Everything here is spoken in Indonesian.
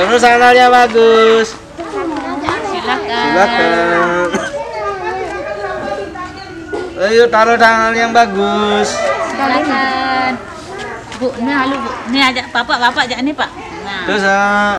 Taruh sandalnya bagus. Silakan. Silakan. Ayo taruh sandal yang bagus. Silakan. Bu, ini halu Bu. Ini ajak bapak ajak nih Pak. Nah. Terus